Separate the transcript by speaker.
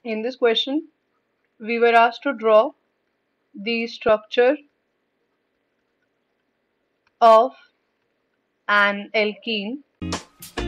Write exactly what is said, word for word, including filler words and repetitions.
Speaker 1: In this question, we were asked to draw the structure of an alkene